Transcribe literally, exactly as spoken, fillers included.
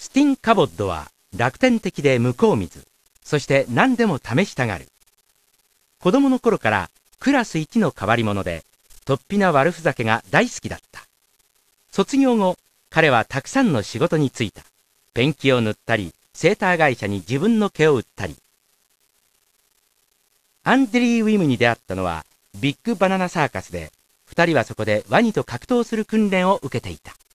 スティン・カボッドは楽天的で向こう水、そして何でも試したがる。子供の頃からクラス一の変わり者で、突飛な悪ふざけが大好きだった。卒業後、彼はたくさんの仕事に就いた。ペンキを塗ったり、セーター会社に自分の毛を売ったり。アンデリー・ウィムに出会ったのはビッグバナナサーカスで、二人はそこでワニと格闘する訓練を受けていた。